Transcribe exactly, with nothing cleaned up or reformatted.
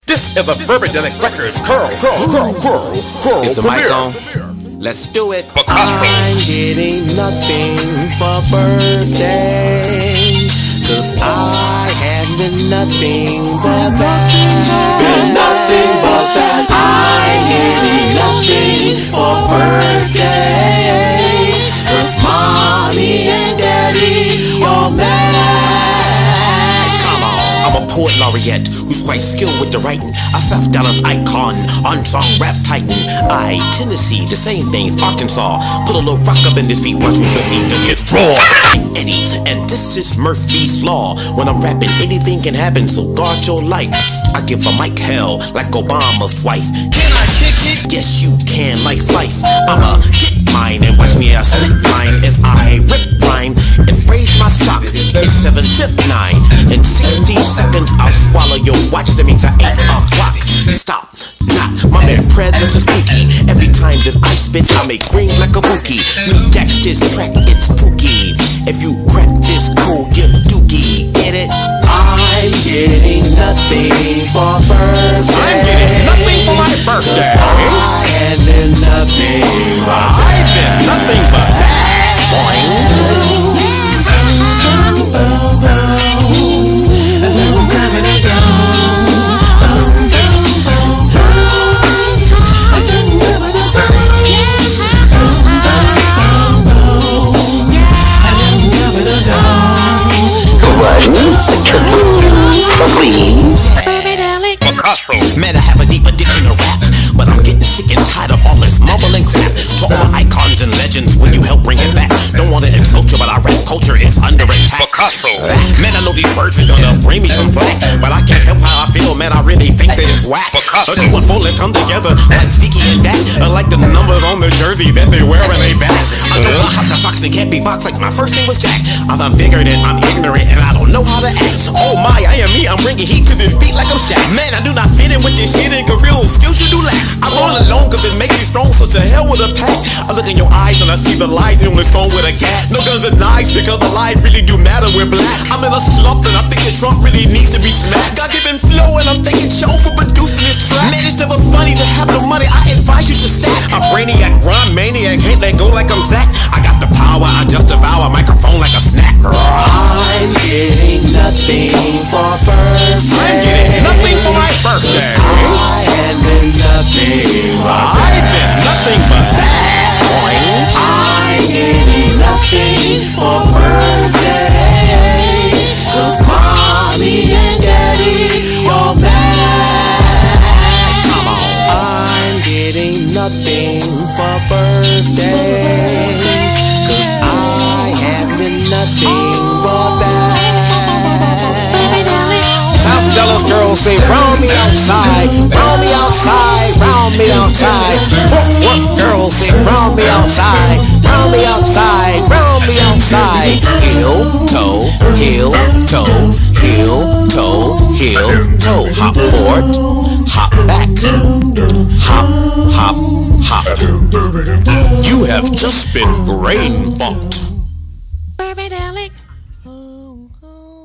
This is a Verbadelic Records curl, curl, curl, curl, curl. Is the mic on? Let's do it. I'm getting nothing for birthday, cause I have been nothing but that. Been nothing but that. I'm getting nothing for birthday, cause mommy and daddy are mad. I'm a poet laureate who's quite skilled with the writing. A South Dallas icon, on-song rap titan. I, Tennessee, the same things, Arkansas. Put a little rock up in this beat, watch me busy to get raw. I'm Eddie, and this is Murphy's Law. When I'm rapping, anything can happen, so guard your life. I give a mic hell like Obama's wife. Can I kick it? Yes, you can, like life. I'ma get mine and watch me a spit line as I rip rhyme and raise my stock. It's seven fifty-nine. In sixty seconds, I'll swallow your watch. That means at eight o'clock. Stop. Not my man present is spooky. Every time that I spit, I make green like a bookie. New Dexter's track, it's spooky. If you crack this cool, get dookie. Get it? I'm getting nothing for birthday. I'm getting nothing for my birthday. I have been nothing but that. I've been nothing but that. Boing. Man, I have a deep addiction to rap, but I'm getting sick and tired of all this mumbling crap. To all my icons and legends, will you help bring it back? Don't want to insult you, but our rap culture is under attack. PiKaHsSo. Man, I know these words are gonna bring me some flack, but I can't help how I feel, man. I really think that it's whack. PiKaHsSo. Two and four, let's come together like Zeke and Dak. I like the numbers on the jersey that they wear when they back. I know I hop the socks and can't be boxed like my first name was Jack. I'm unfigured and I'm ignorant and I don't know how to act. Oh my, I am me, I'm bringing heat to this beat like I'm Shaq. Man, I do not fit in with this shit and cause real skills you do lack. I'm all alone cause it makes you strong, so to hell with a pack. I look in your eyes and I see the lies in the strong with a gat. No guns and knives because the lies really do matter, we're black. I'm in a slump and I think that Trump really needs to be smacked. God given flow and I'm thanking Joe for producing this track. Man, it's never funny to have no money, I advise you to stack. A brainiac, rhyme maniac, can't let go like I'm Zach. I got the power, I just devour a microphone like a snack. I'm getting nothing for birthday. I'm getting nothing for my birthday. I have been nothing but that. I've been nothing but that. I'm getting nothing for birthday, cause mommy and daddy are mad. Come on. I'm getting nothing for birthday, cause I have been nothing but that. South Dallas girls say, round me outside, round me outside, round me outside. Woof woof girls say, round me outside, round me outside, round me outside. Heel, toe, heel, toe, heel, toe, heel, toe. Hop forward, hop back, hop, hop, hop. You have just been brain funked.